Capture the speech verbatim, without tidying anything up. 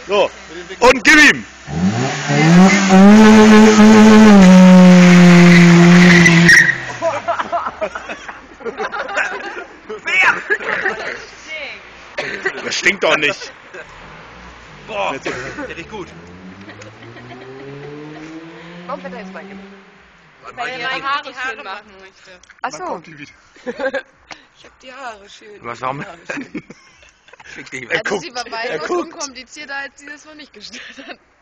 So, und gib ihm! Das stinkt doch nicht. Boah, der riecht gut. Warum fährt er jetzt bei ihm? Weil er meine Haare, die Haare schön machen möchte. Achso. Ich hab die Haare schön. Was, warum? Also sie war weit unkomplizierter, als sie das noch nicht gestellt hat.